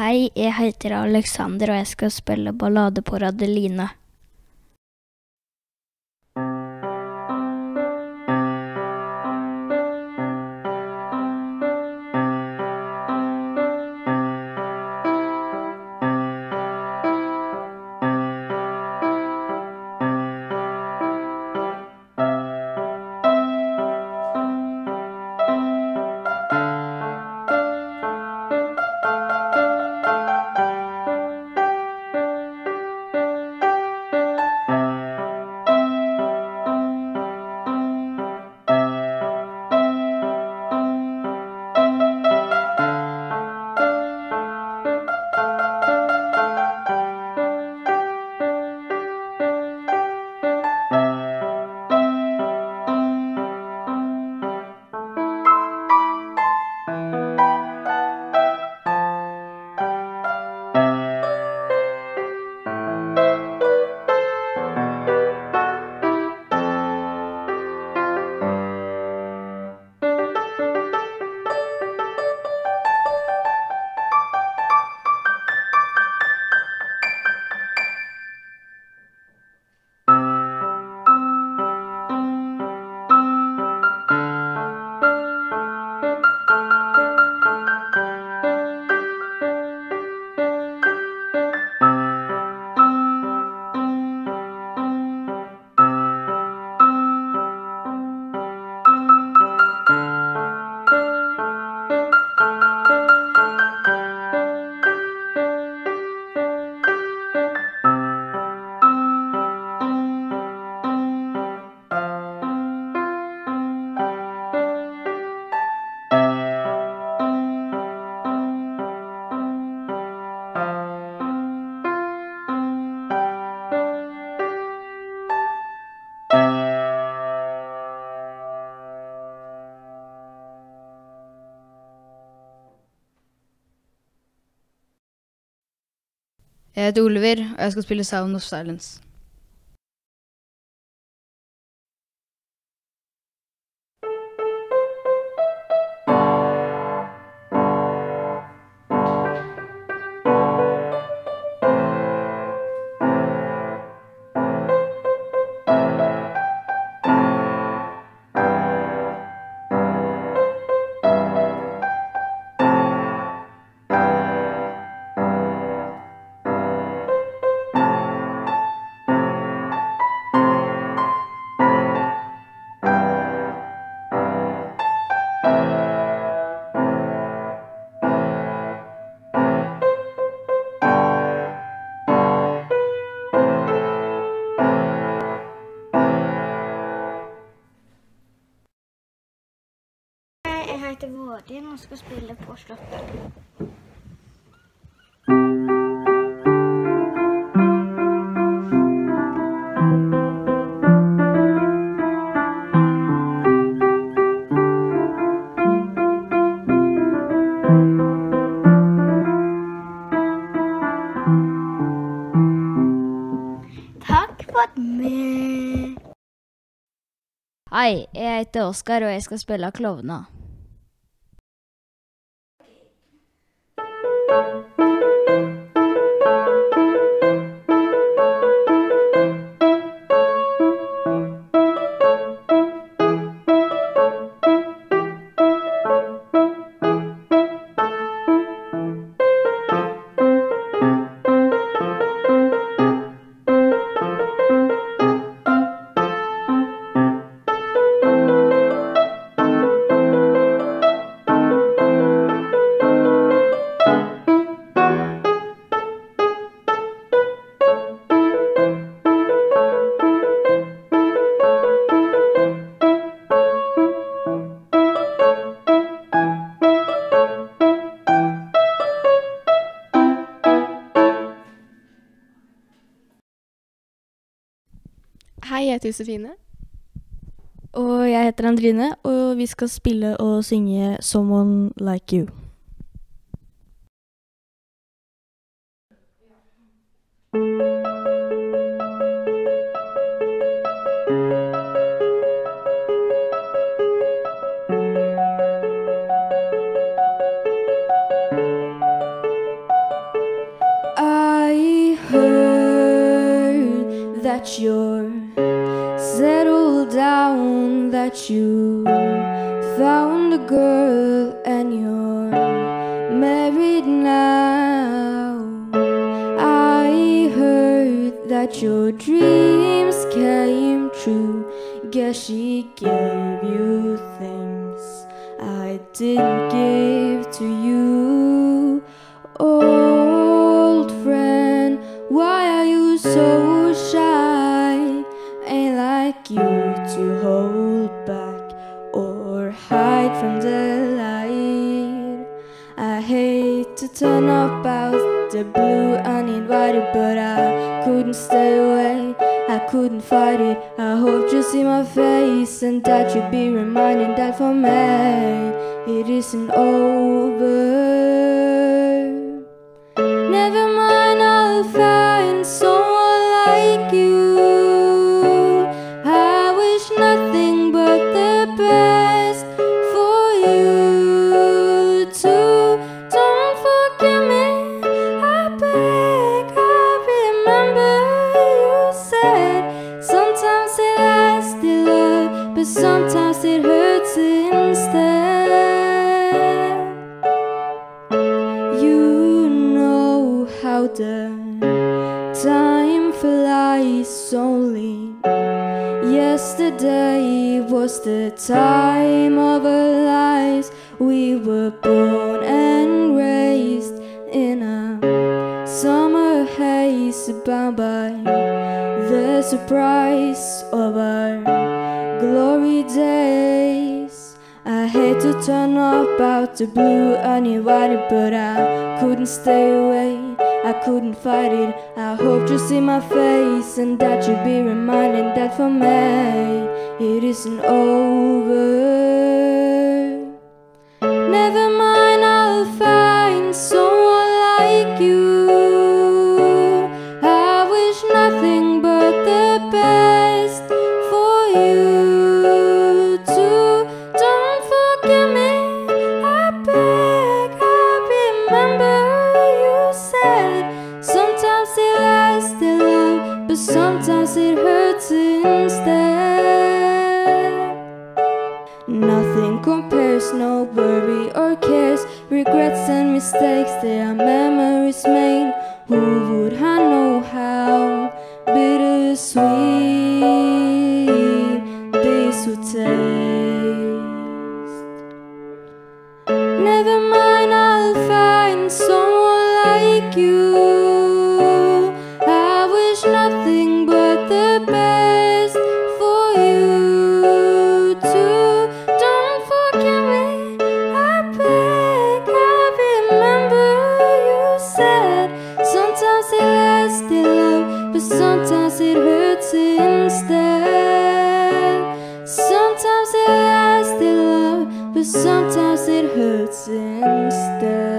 Hei, jeg heter Alexander, og jeg skal spille ballade på Radeline. Jeg heter Oliver, og jeg skal spille Sound of Silence. Jeg heter Vårdin og skal spille på Slottet. Takk for meg. Hei, jeg heter Oskar, og jeg skal spille klovna. Hei, jeg heter Josefine. Og jeg heter Andrine, og vi skal spille og synge Someone Like You. that you're settled down, that you found a girl and you're married now. I heard that your dreams came true. Guess she gave you things I didn't give to you. Old friend, why are you so shy? Ain't like you to hold back or hide from the light. I hate to turn up out the blue uninvited, but I couldn't stay away, I couldn't fight it. I hope you see my face and that you'll be reminded that for me it isn't over. Never mind, I'll find someone like you. I wish nothing but the best for you too. Don't forget me, I beg. I remember you said sometimes it lasts the love, but sometimes it hurts instead. You know how the time flies. Only yesterday was the time of our lives. We were born and raised in a summer haze, bound by the surprise of our glory days. I hate to turn up out the blue uninvited, but I couldn't stay away, I couldn't fight it. I hope you see my face and that you'll be reminded that for me it isn't over. Never mind, I'll find someone like you. I wish nothing but the best for you too. Don't forget me, I beg. I remember you said sometimes it lasts the love, but sometimes it hurts instead. Nothing compares, no worry or cares. Regrets and mistakes, they are memories made. Who would I know how bittersweet this would taste? Never mind, I'll find someone like you. I wish nothing but the best for you too. Don't forget me, I beg. I remember you said sometimes it lasts the love, but sometimes it hurts instead. Sometimes it lasts the love, but sometimes it hurts instead.